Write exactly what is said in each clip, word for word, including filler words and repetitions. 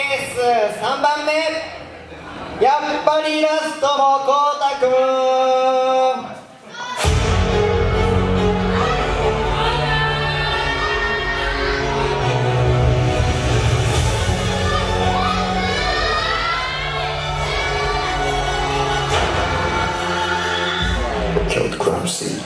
ースさんばんめ、やっぱりラストもこうたくん。 Kill the crime scene.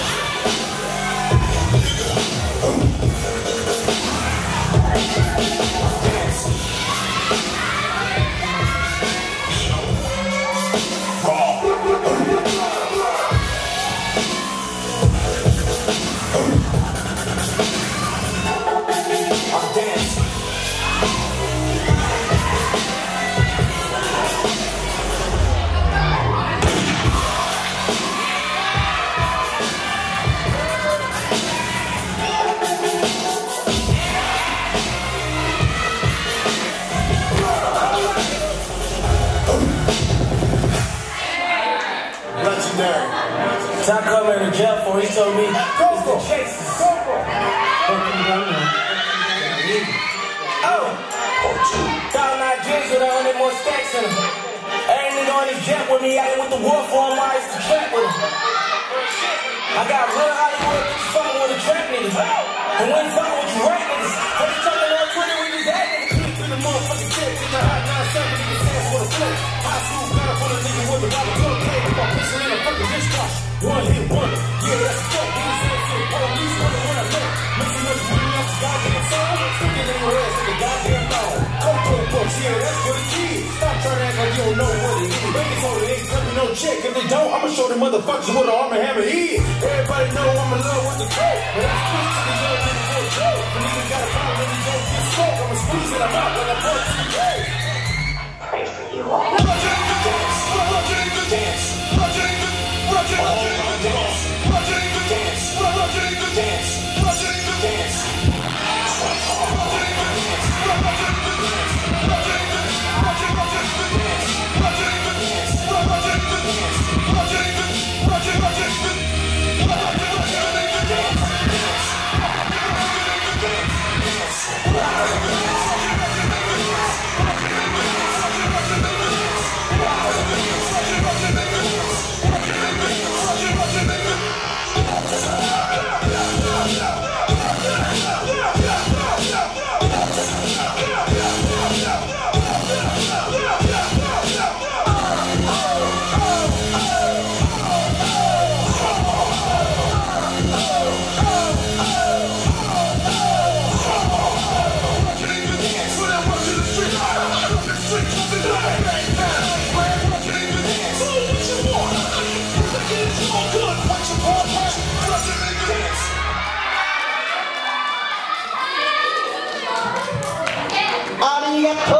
Top coming to jail for, he told me, it's the Chasers. Oh! Thousand nine jeans with a hundred more stacks in them. Every nigga on this jet with me, I ain't with the war for him, I used to trap with him. I got real Hollywood bitches fucking with the trap niggas. And when fucking with you right niggas, when you talking on Twitter, we just had niggas. Click through the motherfucking tip, in the hot nine seven, niggas dance for the flip. High school got up on a nigga with a dollar bill play. If I'm pissing in a fucking dishwasher. One hit wonder, yeah, that's a fuck. Niggas say shit, police running when I know. Mixing up the green off the goddamn song. Sticking in your ass like a goddamn dog. Coco books, yeah, that's for the kids. Stop trying to act like you don't know what it is. Niggas on it ain't tell me no check. If they don't, I'ma show them motherfuckers what an arm and hammer is. Everybody know I'm in love with the coke. But I'm squeezed to the young nigga for a joke. The nigga got a problem when he don't get smoke. I'ma squeeze it, I'm out when I punch to the face. Pray for you all. Roger in the dance, Roger in the dance, Roger in the Roger in the dance, Roger in the dance, Roger in the dance, Roger in the dance, Roger in the dance, Roger in the dance, Roger in the Roger Roger in the dance, Roger in the dance, Roger in the dance, Roger in the Roger Roger in the Roger Roger in the dance, ありがとう。